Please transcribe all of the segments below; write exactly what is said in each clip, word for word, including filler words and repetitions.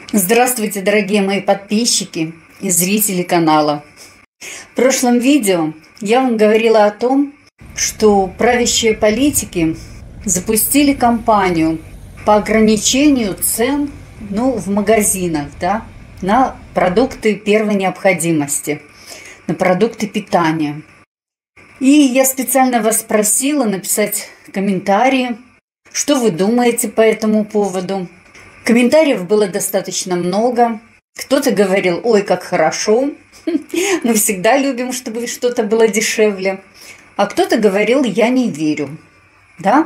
Здравствуйте, дорогие мои подписчики и зрители канала. В прошлом видео я вам говорила о том, что правящие политики запустили кампанию по ограничению цен ну, в магазинах, да, на продукты первой необходимости, на продукты питания. И я специально вас просила написать комментарии, что вы думаете по этому поводу. Комментариев было достаточно много. Кто-то говорил: ой, как хорошо, мы всегда любим, чтобы что-то было дешевле. А кто-то говорил: я не верю. Да?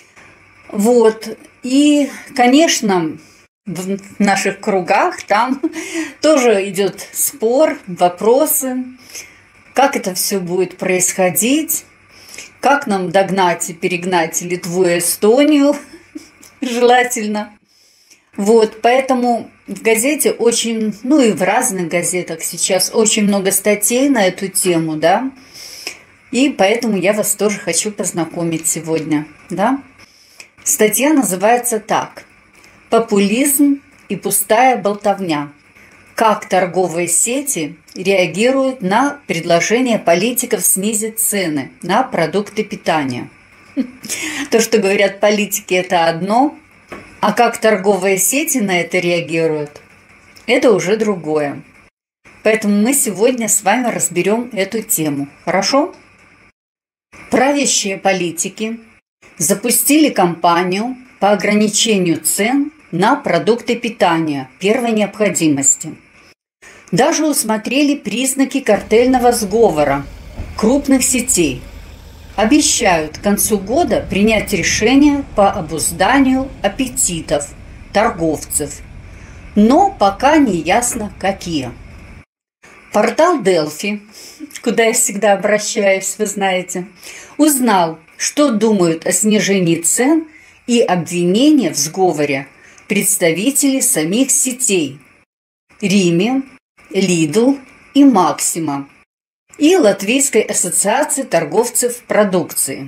Вот. И, конечно, в наших кругах там тоже идет спор, вопросы, как это все будет происходить, как нам догнать и перегнать Литву и Эстонию, желательно. Вот, поэтому в газете очень, ну и в разных газетах сейчас очень много статей на эту тему, да, и поэтому я вас тоже хочу познакомить сегодня, да. Статья называется так: «Популизм и пустая болтовня. Как торговые сети реагируют на предложение политиков снизить цены на продукты питания». То, что говорят политики, это одно. А как торговые сети на это реагируют, это уже другое. Поэтому мы сегодня с вами разберем эту тему. Хорошо? Правящие политики запустили кампанию по ограничению цен на продукты питания первой необходимости. Даже усмотрели признаки картельного сговора крупных сетей. Обещают к концу года принять решение по обузданию аппетитов торговцев, но пока не ясно, какие. Портал Делфи, куда я всегда обращаюсь, вы знаете, узнал, что думают о снижении цен и обвинения в сговоре представители самих сетей Риме, Лидл и Максима и Латвийской ассоциации торговцев продукции.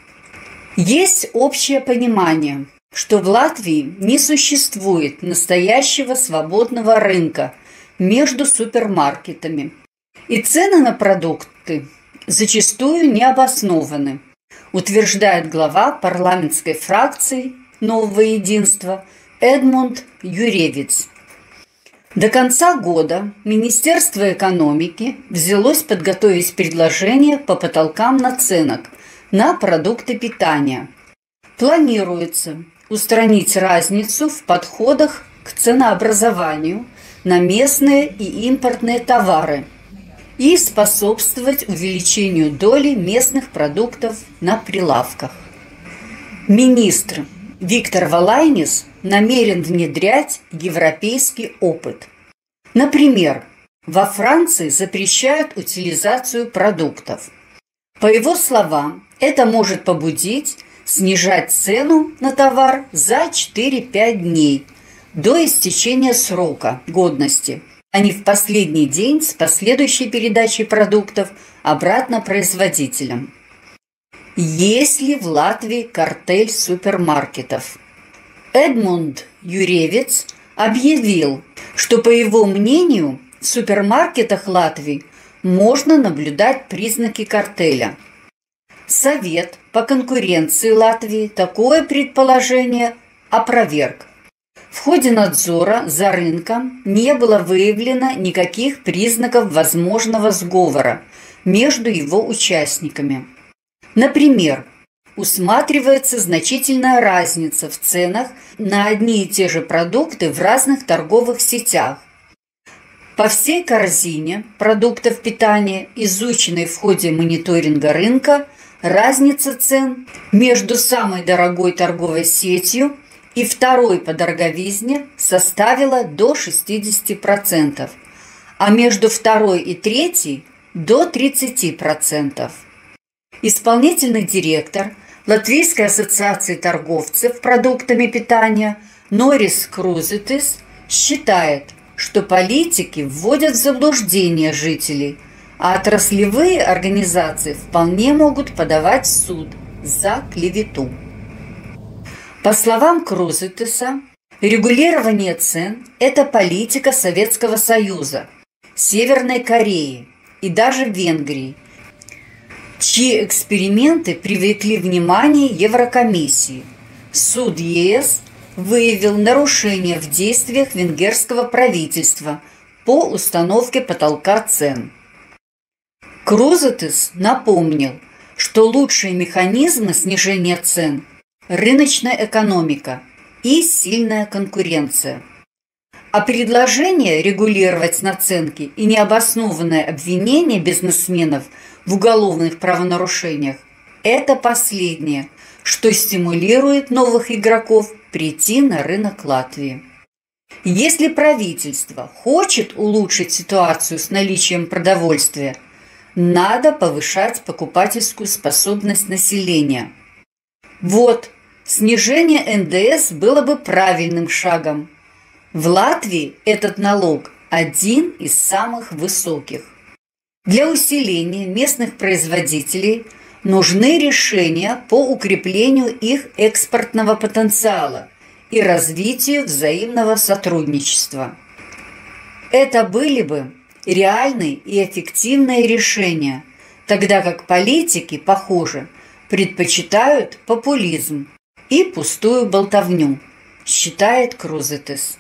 Есть общее понимание, что в Латвии не существует настоящего свободного рынка между супермаркетами, и цены на продукты зачастую необоснованы, утверждает глава парламентской фракции «Нового единства» Эдмунд Юревиц. До конца года Министерство экономики взялось подготовить предложение по потолкам наценок на продукты питания. Планируется устранить разницу в подходах к ценообразованию на местные и импортные товары и способствовать увеличению доли местных продуктов на прилавках. Министр Виктор Валайнис намерен внедрять европейский опыт. Например, во Франции запрещают утилизацию продуктов. По его словам, это может побудить снижать цену на товар за четыре-пять дней до истечения срока годности, а не в последний день с последующей передачей продуктов обратно производителям. Есть ли в Латвии картель супермаркетов? Эдмунд Юревиц объявил, что, по его мнению, в супермаркетах Латвии можно наблюдать признаки картеля. Совет по конкуренции Латвии такое предположение опроверг. В ходе надзора за рынком не было выявлено никаких признаков возможного сговора между его участниками. Например, усматривается значительная разница в ценах на одни и те же продукты в разных торговых сетях. По всей корзине продуктов питания, изученной в ходе мониторинга рынка, разница цен между самой дорогой торговой сетью и второй по дороговизне составила до шестидесяти процентов, а между второй и третьей – до тридцати процентов. Исполнительный директор Латвийской ассоциации торговцев продуктами питания Норис Крузитис считает, что политики вводят в заблуждение жителей, а отраслевые организации вполне могут подавать в суд за клевету. По словам Крузитиса, Регулирование цен – это политика Советского Союза, Северной Кореи и даже Венгрии, чьи эксперименты привлекли внимание Еврокомиссии. Суд ЕС выявил нарушения в действиях венгерского правительства по установке потолка цен. Крузатис напомнил, что лучшие механизмы снижения цен – рыночная экономика и сильная конкуренция. А предложение регулировать наценки и необоснованное обвинение бизнесменов в уголовных правонарушениях – это последнее, что стимулирует новых игроков прийти на рынок Латвии. Если правительство хочет улучшить ситуацию с наличием продовольствия, надо повышать покупательскую способность населения. Вот, снижение эн дэ эс было бы правильным шагом. В Латвии этот налог один из самых высоких. Для усиления местных производителей нужны решения по укреплению их экспортного потенциала и развитию взаимного сотрудничества. Это были бы реальные и эффективные решения, тогда как политики, похоже, предпочитают популизм и пустую болтовню, считает Крузатис.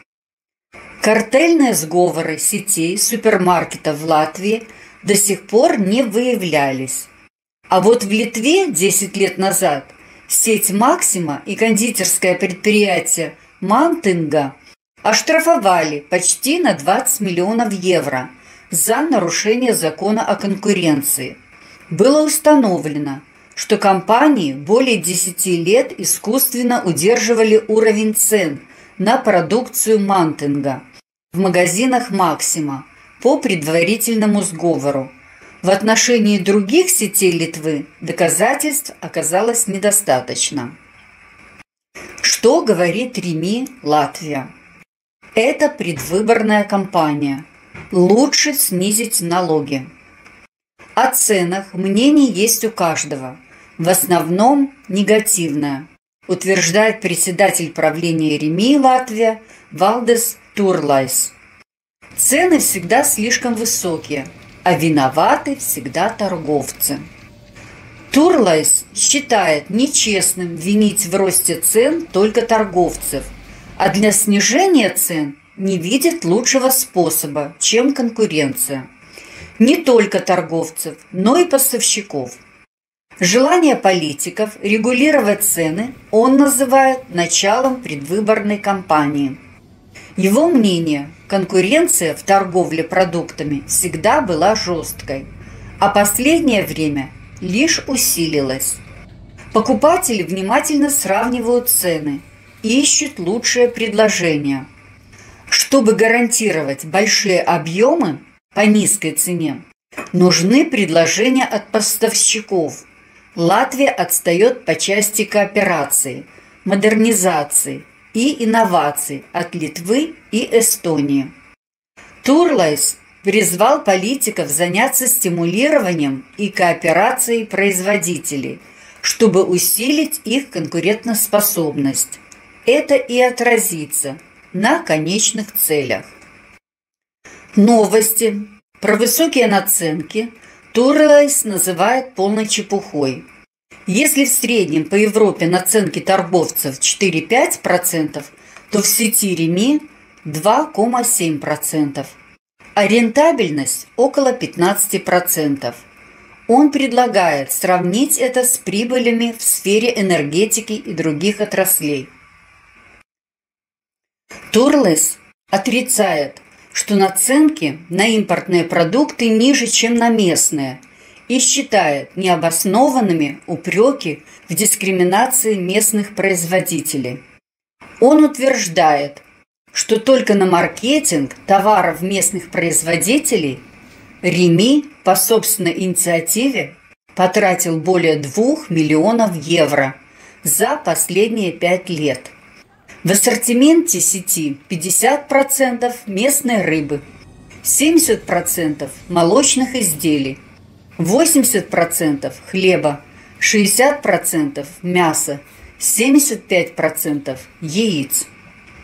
Картельные сговоры сетей супермаркетов в Латвии до сих пор не выявлялись. А вот в Литве десять лет назад сеть «Максима» и кондитерское предприятие «Мантинга» оштрафовали почти на двадцать миллионов евро за нарушение закона о конкуренции. Было установлено, что компании более десяти лет искусственно удерживали уровень цен на продукцию «Мантинга» в магазинах «Максима» по предварительному сговору. В отношении других сетей Литвы доказательств оказалось недостаточно. Что говорит Рими Латвия? Это предвыборная кампания. Лучше снизить налоги. О ценах мнение есть у каждого. В основном негативное, утверждает председатель правления Рими Латвия Валдис Турлайс. Цены всегда слишком высокие, а виноваты всегда торговцы. Турлайс считает нечестным винить в росте цен только торговцев, а для снижения цен не видит лучшего способа, чем конкуренция. Не только торговцев, но и поставщиков. Желание политиков регулировать цены он называет началом предвыборной кампании. Его мнение, конкуренция в торговле продуктами всегда была жесткой, а последнее время лишь усилилась. Покупатели внимательно сравнивают цены, ищут лучшее предложение. Чтобы гарантировать большие объемы по низкой цене, нужны предложения от поставщиков. Латвия отстает по части кооперации, модернизации и инноваций от Литвы и Эстонии. Турлайс призвал политиков заняться стимулированием и кооперацией производителей, чтобы усилить их конкурентоспособность. Это и отразится на конечных целях. Новости про высокие наценки Турлайс называет полной чепухой. Если в среднем по Европе наценки торговцев четыре-пять процентов, то в сети Рими два целых семь десятых процента, а рентабельность около пятнадцати процентов. Он предлагает сравнить это с прибылями в сфере энергетики и других отраслей. Турлайс отрицает, что наценки на импортные продукты ниже, чем на местные, и считает необоснованными упреки в дискриминации местных производителей. Он утверждает, что только на маркетинг товаров местных производителей Рими по собственной инициативе потратил более двух миллионов евро за последние пять лет. В ассортименте сети пятьдесят процентов местной рыбы, семьдесят процентов молочных изделий, восемьдесят процентов хлеба, шестьдесят процентов мяса, семьдесят пять процентов яиц.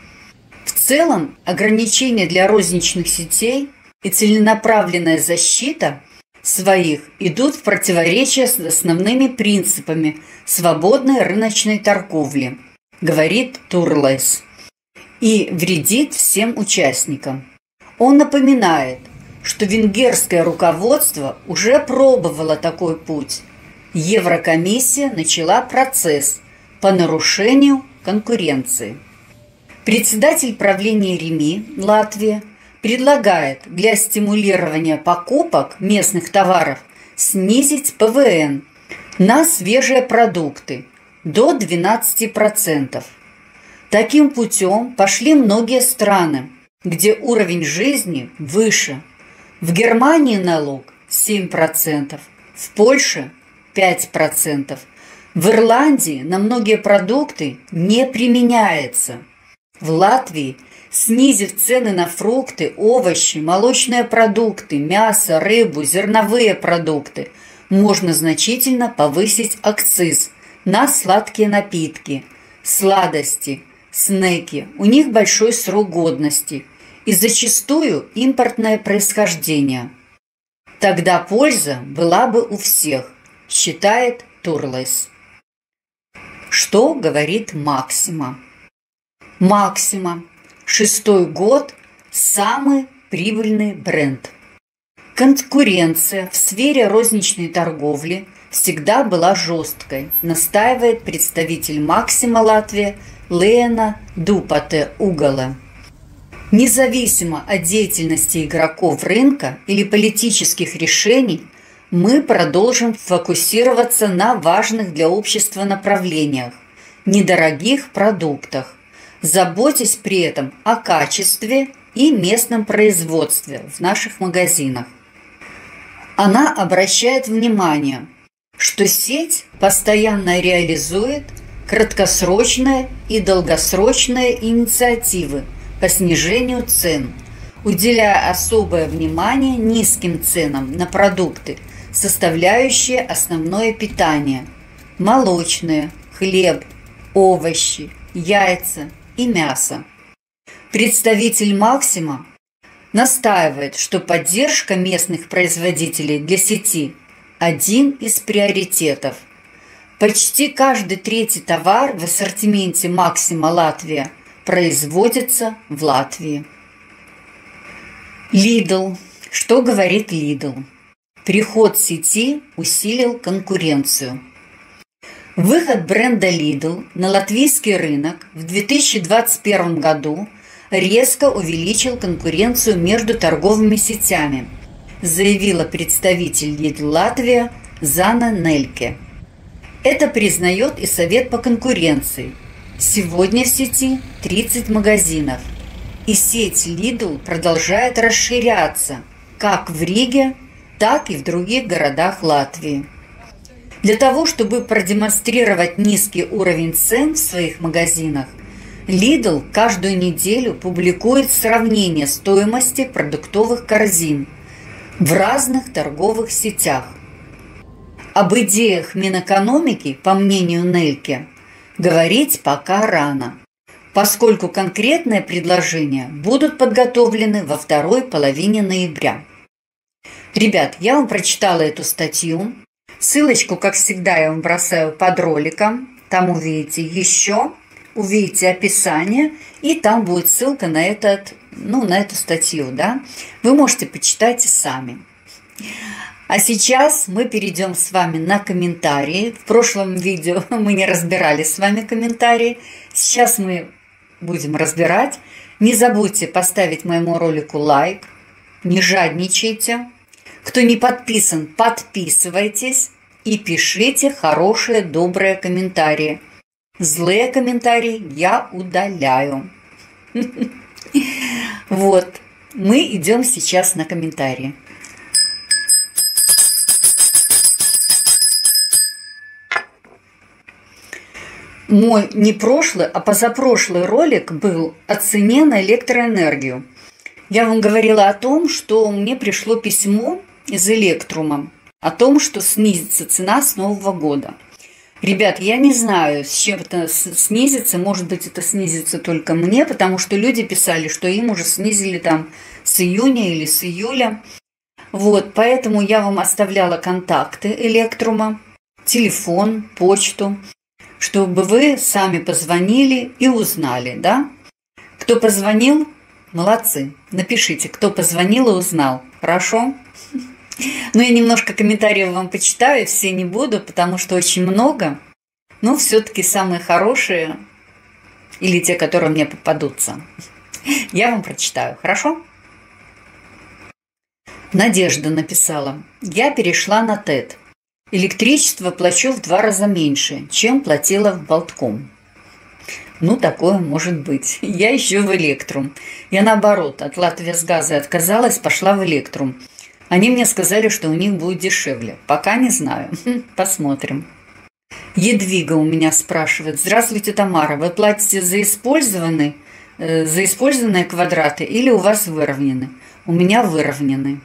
В целом, ограничения для розничных сетей и целенаправленная защита своих идут в противоречие с основными принципами свободной рыночной торговли, говорит Турлайс, и вредит всем участникам. Он напоминает, что венгерское руководство уже пробовало такой путь. Еврокомиссия начала процесс по нарушению конкуренции. Председатель правления Реми, Латвия, предлагает для стимулирования покупок местных товаров снизить Пэ Вэ Эн на свежие продукты до двенадцати процентов. Таким путем пошли многие страны, где уровень жизни выше. В Германии налог семь процентов, в Польше пять процентов. В Ирландии на многие продукты не применяется. В Латвии, снизив цены на фрукты, овощи, молочные продукты, мясо, рыбу, зерновые продукты, можно значительно повысить акциз на сладкие напитки, сладости, снеки. У них большой срок годности и зачастую импортное происхождение. Тогда польза была бы у всех, считает Турлайс. Что говорит Максима? Максима. Шестой год – самый прибыльный бренд. Конкуренция в сфере розничной торговли всегда была жесткой, настаивает представитель Максима Латвия Леена Дупате-Угала. Независимо от деятельности игроков рынка или политических решений, мы продолжим фокусироваться на важных для общества направлениях, недорогих продуктах, заботясь при этом о качестве и местном производстве в наших магазинах. Она обращает внимание, что сеть постоянно реализует краткосрочные и долгосрочные инициативы по снижению цен, уделяя особое внимание низким ценам на продукты, составляющие основное питание – молочные, хлеб, овощи, яйца и мясо. Представитель Максима настаивает, что поддержка местных производителей для сети – один из приоритетов. Почти каждый третий товар в ассортименте Максима Латвия производится в Латвии. Lidl. Что говорит Lidl? Приход сети усилил конкуренцию. Выход бренда Lidl на латвийский рынок в две тысячи двадцать первом году резко увеличил конкуренцию между торговыми сетями, заявила представитель Lidl Латвия Зана Нельке. Это признает и Совет по конкуренции. Сегодня в сети тридцать магазинов, и сеть Lidl продолжает расширяться как в Риге, так и в других городах Латвии. Для того, чтобы продемонстрировать низкий уровень цен в своих магазинах, Lidl каждую неделю публикует сравнение стоимости продуктовых корзин в разных торговых сетях. Об идеях Минэкономики, по мнению Нельке, говорить пока рано, поскольку конкретные предложения будут подготовлены во второй половине ноября. Ребят, я вам прочитала эту статью. Ссылочку, как всегда, я вам бросаю под роликом. Там увидите еще, увидите описание, и там будет ссылка на, этот, ну, на эту статью. Да? Вы можете почитать и сами. А сейчас мы перейдем с вами на комментарии. В прошлом видео мы не разбирали с вами комментарии. Сейчас мы будем разбирать. Не забудьте поставить моему ролику лайк. Не жадничайте. Кто не подписан, подписывайтесь и пишите хорошие, добрые комментарии. Злые комментарии я удаляю. Вот, мы идем сейчас на комментарии. Мой не прошлый, а позапрошлый ролик был о цене на электроэнергию. Я вам говорила о том, что мне пришло письмо из Электрума о том, что снизится цена с Нового года. Ребят, я не знаю, с чем это снизится. Может быть, это снизится только мне, потому что люди писали, что им уже снизили там с июня или с июля. Вот, поэтому я вам оставляла контакты Электрума, телефон, почту, чтобы вы сами позвонили и узнали, да? Кто позвонил, молодцы. Напишите, кто позвонил и узнал. Хорошо? Ну, я немножко комментариев вам почитаю, все не буду, потому что очень много. Но все-таки самые хорошие, или те, которые мне попадутся, я вам прочитаю. Хорошо? Надежда написала. Я перешла на ТЭТ. Электричество плачу в два раза меньше, чем платила в Болтком. Ну, такое может быть. Я еще в Электрум. Я наоборот, от Латвиясгаза отказалась, пошла в Электрум. Они мне сказали, что у них будет дешевле. Пока не знаю. Посмотрим. Едвига у меня спрашивает. Здравствуйте, Тамара. Вы платите за использованные, э, за использованные квадраты или у вас выровнены? У меня выровнены.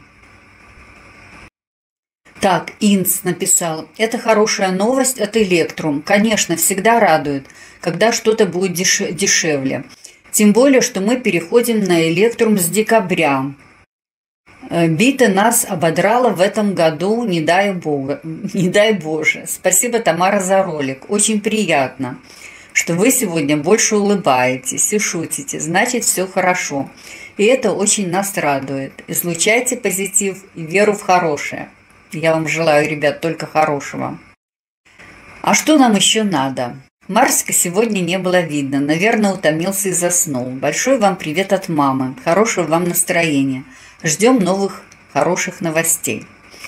Так, Инц написал. Это хорошая новость от Электрум. Конечно, всегда радует, когда что-то будет деш дешевле. Тем более, что мы переходим на Электрум с декабря. Бита нас ободрала в этом году, не дай Бога, не дай Боже. Спасибо, Тамара, за ролик. Очень приятно, что вы сегодня больше улыбаетесь и шутите. Значит, все хорошо. И это очень нас радует. Излучайте позитив и веру в хорошее. Я вам желаю, ребят, только хорошего. А что нам еще надо? Марсика сегодня не было видно. Наверное, утомился и заснул. Большой вам привет от мамы. Хорошего вам настроения. Ждем новых хороших новостей.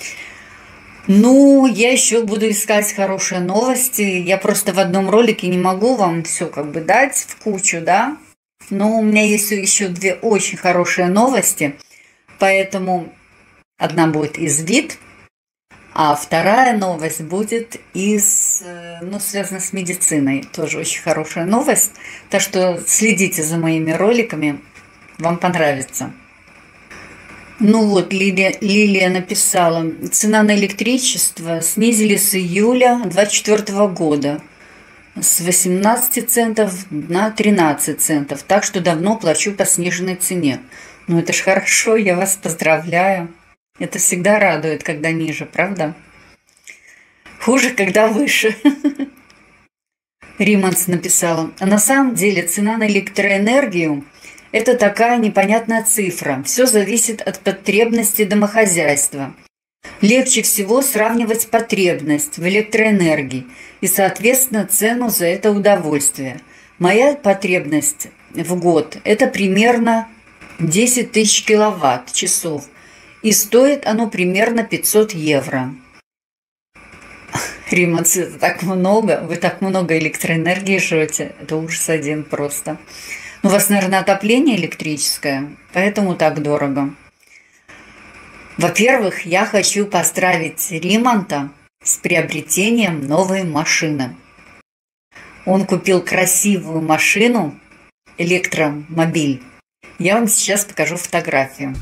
Ну, я еще буду искать хорошие новости. Я просто в одном ролике не могу вам все как бы дать в кучу, да? Но у меня есть еще две очень хорошие новости. Поэтому одна будет из ВИД, а вторая новость будет из, ну, связана с медициной. Тоже очень хорошая новость. Так что следите за моими роликами. Вам понравится. Ну вот, Лилия, Лилия написала, цена на электричество снизили с июля двадцать четвёртого года с восемнадцати центов на тринадцать центов, так что давно плачу по сниженной цене. Ну это ж хорошо, я вас поздравляю. Это всегда радует, когда ниже, правда? Хуже, когда выше. Риманс написала, а на самом деле цена на электроэнергию – это такая непонятная цифра. Все зависит от потребности домохозяйства. Легче всего сравнивать потребность в электроэнергии и, соответственно, цену за это удовольствие. Моя потребность в год – это примерно десять тысяч киловатт-часов. И стоит оно примерно пятьсот евро. Риманс, это так много. Вы так много электроэнергии жрете. Это ужас один просто. У вас, наверное, отопление электрическое, поэтому так дорого. Во-первых, я хочу поздравить Риманта с приобретением новой машины. Он купил красивую машину, электромобиль. Я вам сейчас покажу фотографию.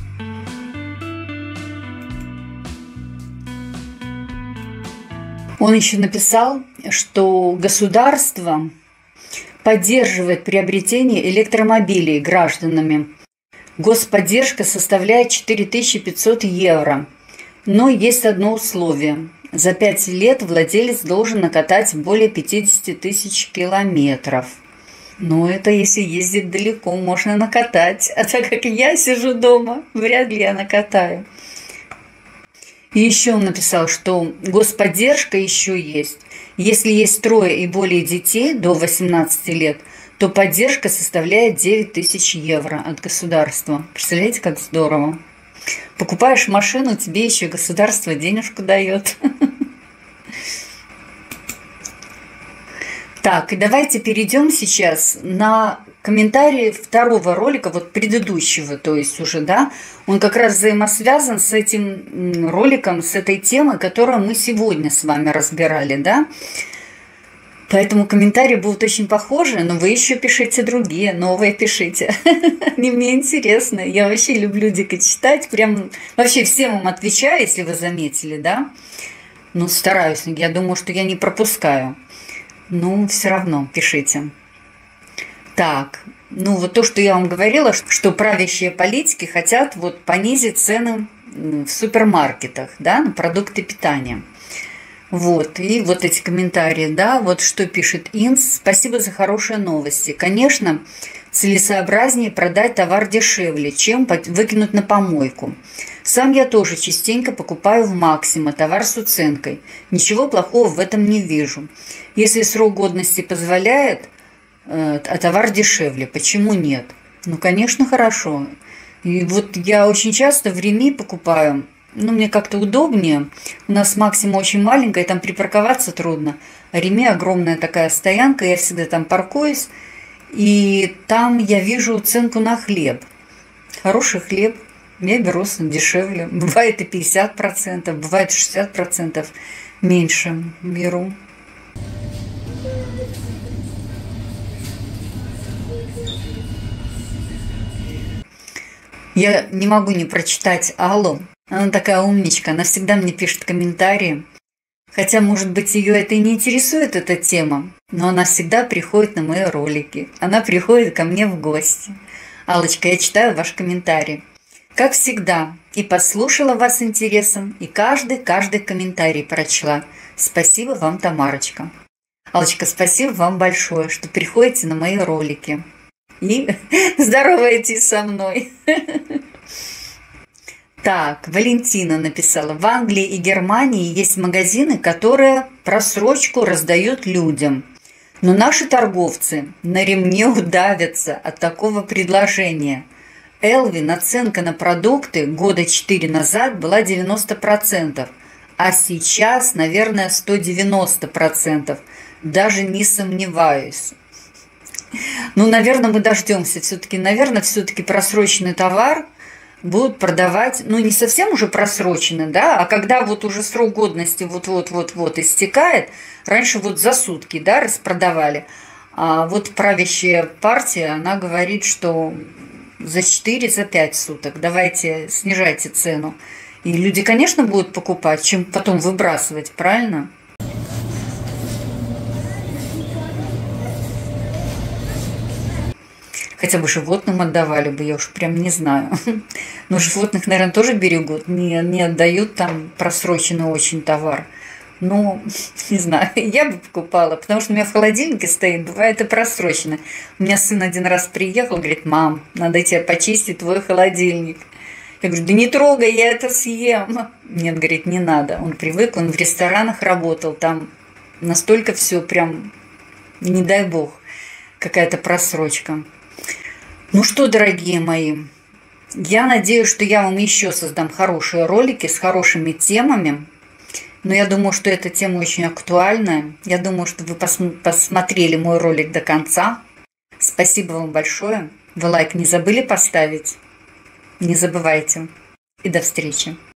Он еще написал, что государство поддерживает приобретение электромобилей гражданами. Господдержка составляет четыре тысячи пятьсот евро. Но есть одно условие. За пять лет владелец должен накатать более пятидесяти тысяч километров. Ну, это если ездить далеко, можно накатать. А так как я сижу дома, вряд ли я накатаю. И еще он написал, что господдержка еще есть. Если есть трое и более детей до восемнадцати лет, то поддержка составляет девять тысяч евро от государства. Представляете, как здорово. Покупаешь машину, тебе еще государство денежку дает. Так, и давайте перейдем сейчас на комментарии второго ролика, вот предыдущего, то есть уже, да, он как раз взаимосвязан с этим роликом, с этой темой, которую мы сегодня с вами разбирали, да. Поэтому комментарии будут очень похожи, но вы еще пишите другие, новые пишите. Они мне интересны. Я вообще люблю дико читать. Прям вообще всем вам отвечаю, если вы заметили, да. Ну, стараюсь. Я думаю, что я не пропускаю. Ну, все равно пишите. Так, ну вот то, что я вам говорила, что правящие политики хотят вот понизить цены в супермаркетах, да, на продукты питания. Вот, и вот эти комментарии, да, вот что пишет Инс. Спасибо за хорошие новости. Конечно, целесообразнее продать товар дешевле, чем выкинуть на помойку. Сам я тоже частенько покупаю в Максима товар с уценкой. Ничего плохого в этом не вижу. Если срок годности позволяет, а товар дешевле, почему нет? Ну, конечно, хорошо. И вот я очень часто в Реми покупаю. Ну, мне как-то удобнее. У нас Максима очень маленькая, там припарковаться трудно. А Реми огромная такая стоянка, я всегда там паркуюсь. И там я вижу ценку на хлеб. Хороший хлеб. Я беру дешевле. Бывает и пятьдесят процентов, бывает шестьдесят процентов меньше беру. Я не могу не прочитать Аллу. Она такая умничка, она всегда мне пишет комментарии. Хотя, может быть, ее это и не интересует, эта тема, но она всегда приходит на мои ролики. Она приходит ко мне в гости. Аллочка, я читаю ваш комментарий. Как всегда, и послушала вас с интересом, и каждый-каждый комментарий прочла. Спасибо вам, Тамарочка. Аллочка, спасибо вам большое, что приходите на мои ролики. И здороваетесь со мной. Так, Валентина написала. В Англии и Германии есть магазины, которые просрочку раздают людям. Но наши торговцы на ремне удавятся от такого предложения. Элви наценка на продукты года четыре назад была девяносто процентов, а сейчас, наверное, сто девяносто процентов. Даже не сомневаюсь. Ну, наверное, мы дождемся все-таки. Наверное, все-таки просроченный товар будут продавать, ну, не совсем уже просроченный, да, а когда вот уже срок годности вот-вот-вот-вот истекает, раньше вот за сутки, да, распродавали, а вот правящая партия, она говорит, что за четыре, за пять суток давайте снижайте цену. И люди, конечно, будут покупать, чем потом выбрасывать, правильно? Хотя бы животным отдавали бы, я уж прям не знаю. Но животных, наверное, тоже берегут, не, не отдают там просроченный очень товар. Ну, не знаю, я бы покупала, потому что у меня в холодильнике стоит, бывает и просрочено. У меня сын один раз приехал, говорит, мам, надо тебе почистить твой холодильник. Я говорю, да не трогай, я это съем. Нет, говорит, не надо. Он привык, он в ресторанах работал, там настолько все прям, не дай бог, какая-то просрочка. Ну что, дорогие мои, я надеюсь, что я вам еще создам хорошие ролики с хорошими темами. Но я думаю, что эта тема очень актуальная. Я думаю, что вы посмотрели мой ролик до конца. Спасибо вам большое. Вы лайк не забыли поставить? Не забывайте. И до встречи.